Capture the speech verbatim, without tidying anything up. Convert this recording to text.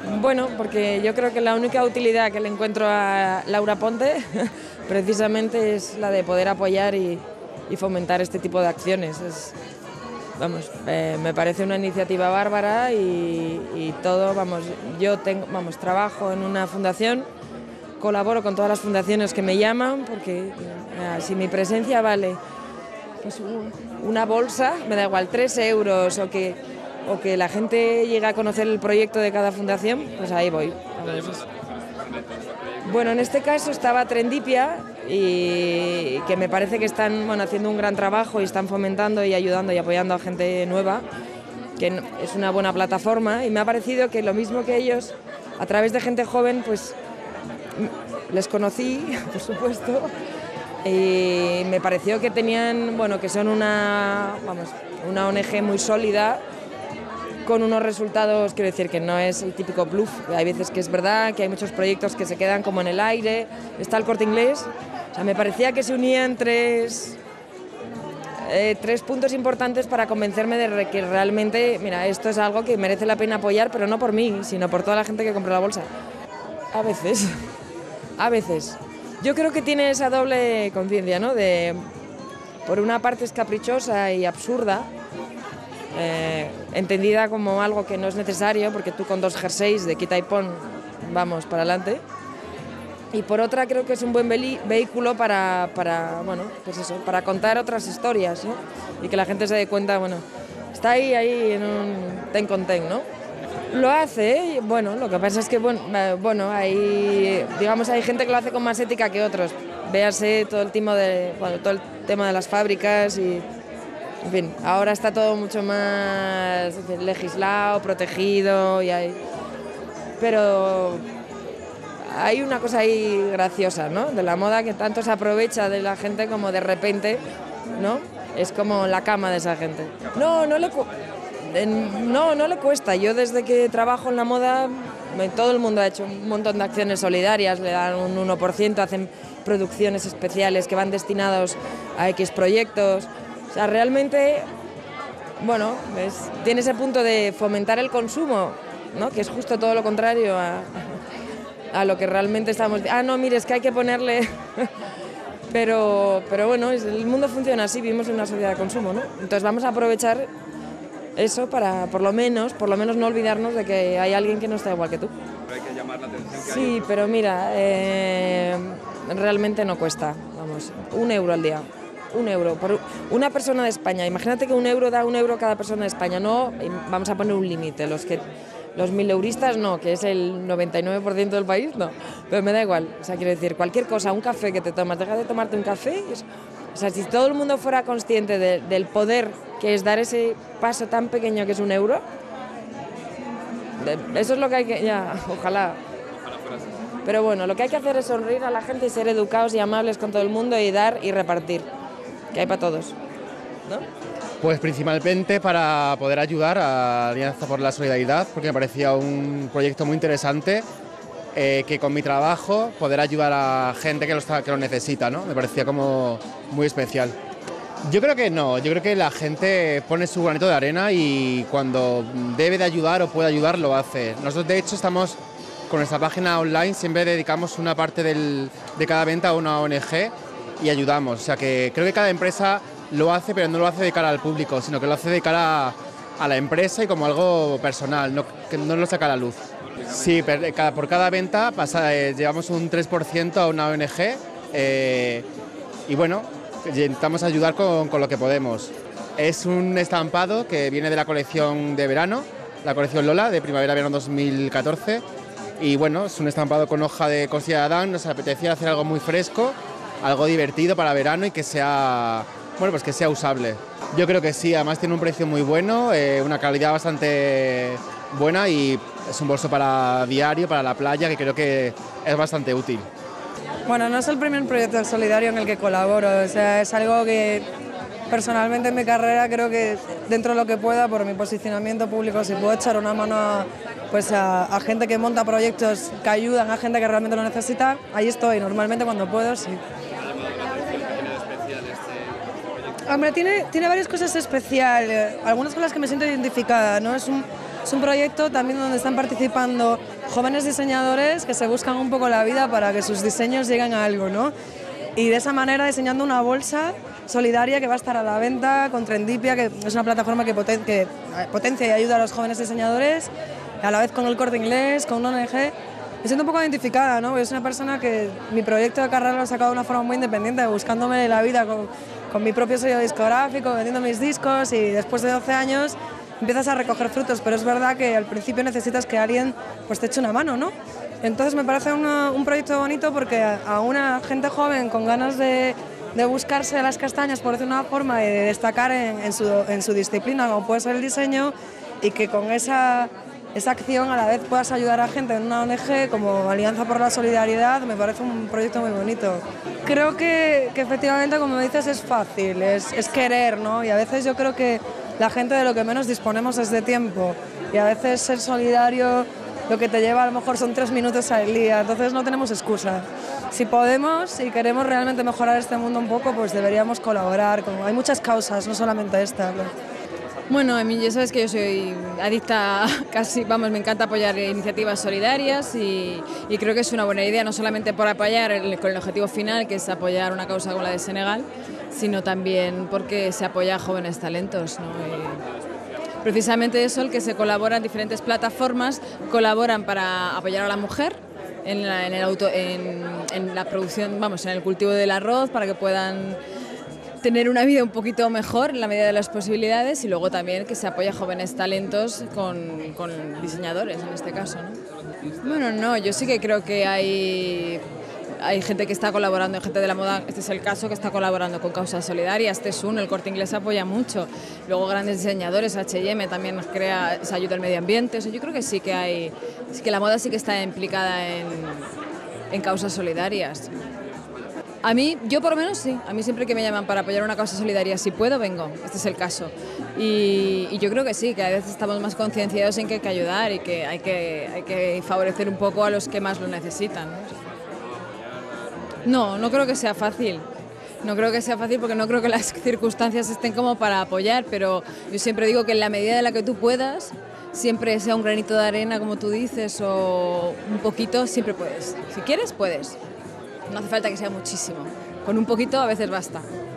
Bueno, porque yo creo que la única utilidad que le encuentro a Laura Ponte precisamente es la de poder apoyar y, y fomentar este tipo de acciones. Es, vamos, eh, me parece una iniciativa bárbara y, y todo, vamos, yo tengo, vamos, trabajo en una fundación, colaboro con todas las fundaciones que me llaman, porque eh, si mi presencia vale pues, una bolsa, me da igual, tres euros o que, o que la gente llegue a conocer el proyecto de cada fundación, pues ahí voy. Bueno, en este caso estaba Trendipia, y que me parece que están bueno, haciendo un gran trabajo y están fomentando y ayudando y apoyando a gente nueva, que es una buena plataforma, y me ha parecido que lo mismo que ellos, a través de gente joven, pues les conocí, por supuesto, y me pareció que tenían, bueno, que son una, vamos, una O N G muy sólida, con unos resultados, quiero decir que no es el típico bluff, hay veces que es verdad, que hay muchos proyectos que se quedan como en el aire, está el Corte Inglés, o sea, me parecía que se unían tres, eh, tres puntos importantes para convencerme de que realmente, mira, esto es algo que merece la pena apoyar, pero no por mí, sino por toda la gente que compró la bolsa. A veces, a veces. Yo creo que tiene esa doble conciencia, ¿no? De, por una parte es caprichosa y absurda, Eh, entendida como algo que no es necesario, porque tú con dos jerseys de quita y pon vamos para adelante, y por otra creo que es un buen vehículo para, para, bueno, pues eso, para contar otras historias, ¿no? Y que la gente se dé cuenta, bueno, está ahí, ahí en un ten con ten, ¿no? Lo hace, bueno, lo que pasa es que, bueno, bueno hay, digamos, hay gente que lo hace con más ética que otros, véase todo el tema de, bueno, todo el tema de las fábricas y en fin, ahora está todo mucho más legislado, protegido, y hay... pero hay una cosa ahí graciosa, ¿no? De la moda, que tanto se aprovecha de la gente como de repente, ¿no? Es como la cama de esa gente. No, no le, cu... no, no le cuesta. Yo desde que trabajo en la moda, todo el mundo ha hecho un montón de acciones solidarias, le dan un uno por ciento, hacen producciones especiales que van destinados a X proyectos. O sea, realmente, bueno, es, tiene ese punto de fomentar el consumo, ¿no? Que es justo todo lo contrario a, a lo que realmente estamos... Ah, no, mire, es que hay que ponerle... pero, pero bueno, el mundo funciona así, vivimos en una sociedad de consumo, ¿no? Entonces vamos a aprovechar eso para, por lo menos, por lo menos no olvidarnos de que hay alguien que no está igual que tú. Pero hay que llamar la atención que Sí, hay... pero mira, eh, realmente no cuesta, vamos, un euro al día. Un euro por una persona de España. Imagínate que un euro da un euro cada persona de España. No, vamos a poner un límite. Los que los mileuristas no, que es el noventa y nueve por ciento del país, no. Pero me da igual. O sea, quiero decir, cualquier cosa, un café que te tomas, deja de tomarte un café. Es, o sea, si todo el mundo fuera consciente de, del poder que es dar ese paso tan pequeño que es un euro, de, eso es lo que hay que... Ya, ojalá. Pero bueno, lo que hay que hacer es sonreír a la gente y ser educados y amables con todo el mundo y dar y repartir. Que hay para todos, ¿no? Pues principalmente para poder ayudar a Alianza por la Solidaridad, porque me parecía un proyecto muy interesante, eh, que con mi trabajo poder ayudar a gente que lo, está, que lo necesita, ¿no? Me parecía como muy especial. Yo creo que no, yo creo que la gente pone su granito de arena y cuando debe de ayudar o puede ayudar lo hace. Nosotros de hecho estamos con nuestra página online, siempre dedicamos una parte del, de cada venta a una O N G y ayudamos, o sea que creo que cada empresa lo hace, pero no lo hace de cara al público, sino que lo hace de cara a, a la empresa y como algo personal, no, que no lo saca a la luz. Sí, per, cada, por cada venta pasa, eh, llevamos un tres por ciento a una O N G, eh, y bueno, intentamos ayudar con, con lo que podemos. Es un estampado que viene de la colección de verano, la colección Lola, de primavera-verano dos mil catorce, y bueno, es un estampado con hoja de costilla de Adán, nos apetecía hacer algo muy fresco, algo divertido para verano y que sea, bueno, pues que sea usable. Yo creo que sí, además tiene un precio muy bueno, eh, una calidad bastante buena y es un bolso para diario, para la playa, que creo que es bastante útil. Bueno, no es el primer proyecto solidario en el que colaboro, o sea, es algo que personalmente en mi carrera creo que dentro de lo que pueda, por mi posicionamiento público, si puedo echar una mano a, pues a, a gente que monta proyectos que ayudan a gente que realmente lo necesita, ahí estoy, normalmente cuando puedo, sí. Hombre, tiene, tiene varias cosas especiales, algunas con las que me siento identificada, ¿no? Es un, es un proyecto también donde están participando jóvenes diseñadores que se buscan un poco la vida para que sus diseños lleguen a algo, ¿no? Y de esa manera diseñando una bolsa solidaria que va a estar a la venta con Trendipia, que es una plataforma que, poten que potencia y ayuda a los jóvenes diseñadores, a la vez con el Corte Inglés, con una O N G. Me siento un poco identificada, ¿no? Porque es una persona que mi proyecto de carrera lo he sacado de una forma muy independiente, buscándome la vida con, con mi propio sello discográfico, vendiendo mis discos, y después de doce años empiezas a recoger frutos, pero es verdad que al principio necesitas que alguien pues, te eche una mano, ¿no? Entonces me parece una, un proyecto bonito porque a una gente joven con ganas de, de buscarse las castañas, por decir una forma, y de destacar en, en, su, en su disciplina, como puede ser el diseño, y que con esa... esa acción a la vez puedas ayudar a gente en una O N G como Alianza por la Solidaridad, me parece un proyecto muy bonito. Creo que, que efectivamente, como dices, es fácil, es, es querer, ¿no? Y a veces yo creo que la gente de lo que menos disponemos es de tiempo, y a veces ser solidario lo que te lleva a lo mejor son tres minutos al día, entonces no tenemos excusa. Si podemos y queremos realmente mejorar este mundo un poco, pues deberíamos colaborar. Como hay muchas causas, no solamente esta, ¿no? Bueno, a mí ya sabes que yo soy adicta, casi, vamos, me encanta apoyar iniciativas solidarias y, y creo que es una buena idea, no solamente por apoyar el, con el objetivo final, que es apoyar una causa como la de Senegal, sino también porque se apoya a jóvenes talentos, ¿no? Y precisamente eso, el que se colabora en diferentes plataformas, colaboran para apoyar a la mujer en la, en el auto, en, en la producción, vamos, en el cultivo del arroz, para que puedan tener una vida un poquito mejor en la medida de las posibilidades, y luego también que se apoya a jóvenes talentos con, con diseñadores en este caso, ¿no? Bueno, no, yo sí que creo que hay, hay gente que está colaborando, hay gente de la moda, este es el caso, que está colaborando con causas solidarias, este es uno, el Corte Inglés apoya mucho, luego grandes diseñadores, H y M también crea, se ayuda al medio ambiente, o sea, yo creo que sí que hay, sí que la moda sí que está implicada en, en causas solidarias. A mí, yo por lo menos sí, a mí siempre que me llaman para apoyar una causa solidaria, si puedo, vengo, este es el caso. Y, y yo creo que sí, que a veces estamos más concienciados en que hay que ayudar y que hay que, hay que favorecer un poco a los que más lo necesitan, ¿no? No, no creo que sea fácil, no creo que sea fácil porque no creo que las circunstancias estén como para apoyar, pero yo siempre digo que en la medida de la que tú puedas, siempre sea un granito de arena, como tú dices, o un poquito, siempre puedes. Si quieres, puedes. No hace falta que sea muchísimo. Con un poquito a veces basta.